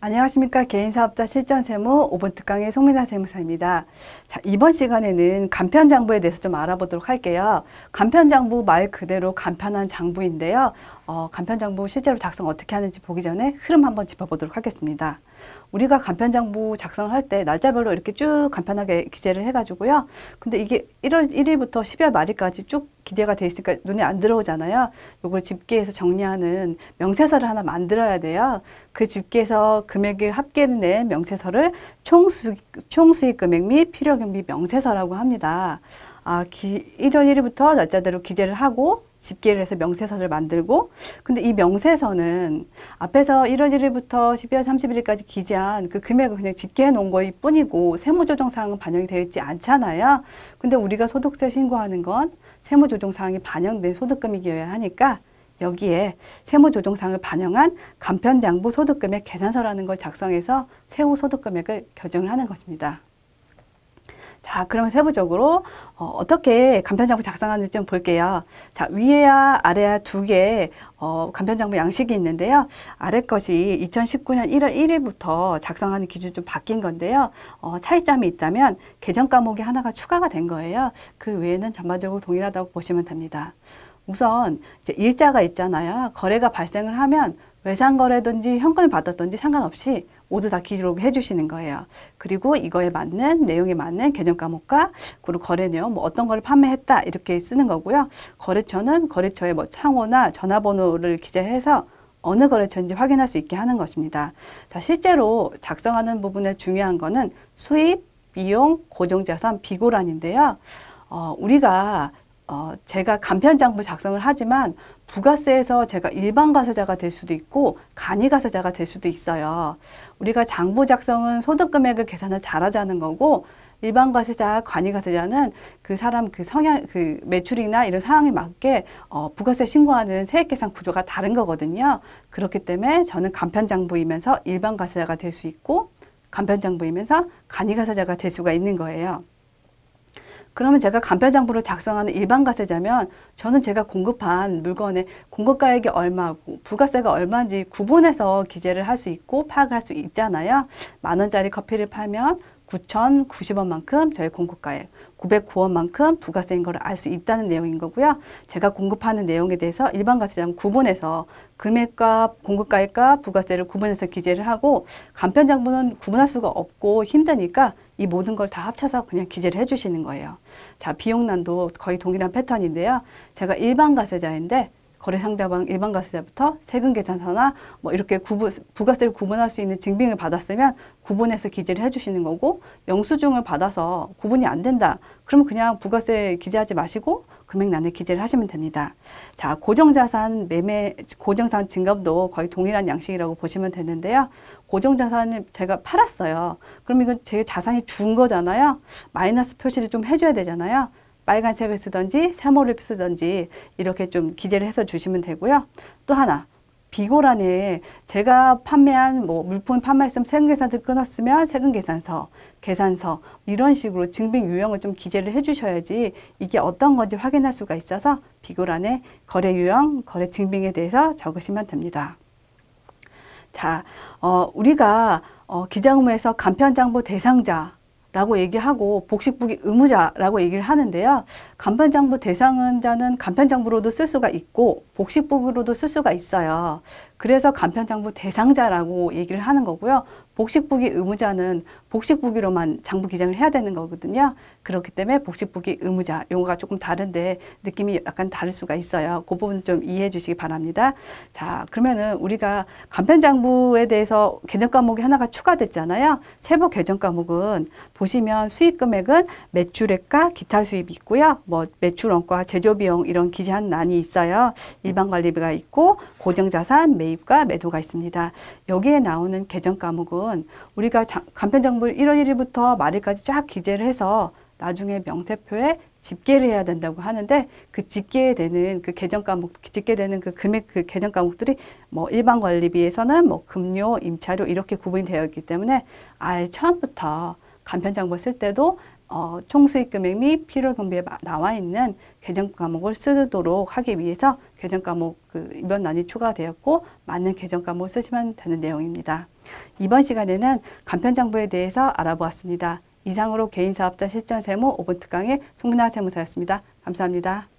안녕하십니까. 개인사업자 실전세무 5분 특강의 송민아 세무사입니다. 자, 이번 시간에는 간편장부에 대해서 좀 알아보도록 할게요. 간편장부 말 그대로 간편한 장부인데요. 간편장부 실제로 작성 어떻게 하는지 보기 전에 흐름 한번 짚어보도록 하겠습니다. 우리가 간편장부 작성을 할 때 날짜별로 이렇게 쭉 간편하게 기재를 해가지고요. 근데 이게 1월 1일부터 12월 말일까지 쭉 기재가 돼 있으니까 눈에 안 들어오잖아요. 요걸 집계해서 정리하는 명세서를 하나 만들어야 돼요. 그 집계해서 금액을 합계를 낸 명세서를 총수익 금액 및 필요경비 명세서라고 합니다. 1월 1일부터 날짜대로 기재를 하고 집계를 해서 명세서를 만들고, 근데 이 명세서는 앞에서 1월 1일부터 12월 31일까지 기재한 그 금액을 그냥 집계해 놓은 거일 뿐이고 세무조정사항은 반영이 되어 있지 않잖아요. 근데 우리가 소득세 신고하는 건 세무조정사항이 반영된 소득금액이어야 하니까 여기에 세무조정사항을 반영한 간편장부 소득금액 계산서라는 걸 작성해서 세후 소득금액을 결정을 하는 것입니다. 자, 그러면 세부적으로 어떻게 간편장부 작성하는지 좀 볼게요. 자, 위에와 아래와 두 개의 간편장부 양식이 있는데요. 아래 것이 2019년 1월 1일부터 작성하는 기준이 좀 바뀐 건데요. 차이점이 있다면 개정 과목이 하나가 추가가 된 거예요. 그 외에는 전반적으로 동일하다고 보시면 됩니다. 우선 이제 일자가 있잖아요. 거래가 발생을 하면 외상거래든지 현금을 받았든지 상관없이 모두 다 기록해 주시는 거예요. 그리고 이거에 맞는 내용에 맞는 개정 과목과 그리고 거래 내용, 뭐 어떤 걸 판매했다 이렇게 쓰는 거고요. 거래처는 거래처의 뭐 창호나 전화번호를 기재해서 어느 거래처인지 확인할 수 있게 하는 것입니다. 자, 실제로 작성하는 부분에 중요한 거는 수입, 비용, 고정자산, 비고란인데요. 우리가 제가 간편장부 작성을 하지만 부가세에서 제가 일반 과세자가 될 수도 있고 간이 과세자가 될 수도 있어요. 우리가 장부 작성은 소득금액을 계산을 잘하자는 거고 일반 과세자, 간이 과세자는 그 사람 그 성향, 그 매출이나 이런 상황에 맞게 부가세 신고하는 세액계산 구조가 다른 거거든요. 그렇기 때문에 저는 간편장부이면서 일반 과세자가 될 수 있고 간편장부이면서 간이 과세자가 될 수가 있는 거예요. 그러면 제가 간편장부를 작성하는 일반 과세자면 저는 제가 공급한 물건의 공급가액이 얼마고 부가세가 얼마인지 구분해서 기재를 할 수 있고 파악을 할 수 있잖아요. 10,000원짜리 커피를 팔면 9,090원만큼 저희 공급가액, 909원만큼 부가세인 걸 알 수 있다는 내용인 거고요. 제가 공급하는 내용에 대해서 일반 과세자는 구분해서 금액과 공급가액과 부가세를 구분해서 기재를 하고 간편장부는 구분할 수가 없고 힘드니까 이 모든 걸 다 합쳐서 그냥 기재를 해주시는 거예요. 자, 비용난도 거의 동일한 패턴인데요. 제가 일반 과세자인데 거래상대방 일반 과세자부터 세금 계산서나 뭐 이렇게 부가세를 구분할 수 있는 증빙을 받았으면 구분해서 기재를 해주시는 거고, 영수증을 받아서 구분이 안 된다. 그러면 그냥 부가세 기재하지 마시고 금액란에 기재를 하시면 됩니다. 자, 고정자산 매매, 고정자산 증감도 거의 동일한 양식이라고 보시면 되는데요. 고정자산을 제가 팔았어요. 그럼 이건 제 자산이 준 거잖아요. 마이너스 표시를 좀 해줘야 되잖아요. 빨간색을 쓰든지 세모를 쓰든지 이렇게 좀 기재를 해서 주시면 되고요. 또 하나, 비고란에 제가 판매한 뭐 물품 판매했으면 세금계산서 끊었으면 세금계산서, 계산서 이런 식으로 증빙 유형을 좀 기재를 해주셔야지 이게 어떤 건지 확인할 수가 있어서 비고란에 거래 유형, 거래 증빙에 대해서 적으시면 됩니다. 자, 우리가 기재의무에서 간편장부 대상자 라고 얘기하고 복식부기 의무자라고 얘기를 하는데요. 간편장부 대상자는 간편장부로도 쓸 수가 있고 복식부기로도 쓸 수가 있어요. 그래서 간편장부 대상자라고 얘기를 하는 거고요. 복식부기 의무자는 복식부기로만 장부 기재를 해야 되는 거거든요. 그렇기 때문에 복식부기 의무자 용어가 조금 다른데 느낌이 약간 다를 수가 있어요. 그 부분 좀 이해해 주시기 바랍니다. 자, 그러면은 우리가 간편장부에 대해서 개정 과목이 하나가 추가됐잖아요. 세부 개정 과목은 보시면 수익금액은 매출액과 기타 수입이 있고요. 뭐 매출원가, 제조비용 이런 기재한 란이 있어요. 일반관리비가 있고 고정자산, 매입과 매도가 있습니다. 여기에 나오는 개정 과목은 우리가 간편장부를 1월 1일부터 말일까지 쫙 기재를 해서 나중에 명세표에 집계를 해야 된다고 하는데 그 집계되는 그 개정 과목, 집계되는 그 금액 그 개정 과목들이 뭐 일반 관리비에서는 뭐 급료, 임차료 이렇게 구분이 되어 있기 때문에 아예 처음부터 간편장부 쓸 때도 총수익 금액 및 필요 경비에 나와 있는 계정 과목을 쓰도록 하기 위해서 계정 과목 이번 난이 추가되었고 맞는 계정 과목을 쓰시면 되는 내용입니다. 이번 시간에는 간편장부에 대해서 알아보았습니다. 이상으로 개인사업자 실전세무 5분 특강의 송민아 세무사였습니다. 감사합니다.